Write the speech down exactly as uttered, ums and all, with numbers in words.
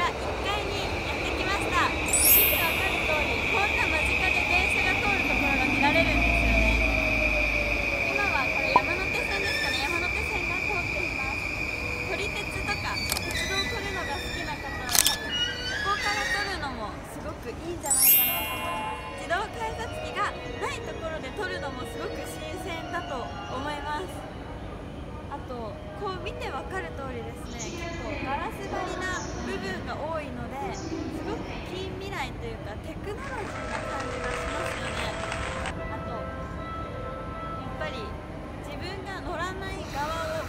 いっかいにやってきました。見てわかる通り、こんな間近で電車が通るところが見られるんですよね。今はこれ山手線ですかね。山手線が通っています。撮り鉄とか鉄道を撮るのが好きな方は多分ここから撮るのもすごくいいんじゃないかなと思います。自動改札機がないところで撮るのもすごく新鮮だと思います。あとこう見てわかる通りですね、結構ガラス張りな部分が多いのですごく近未来というかテクノロジーな感じがしますよね。あとやっぱり自分が乗らない側を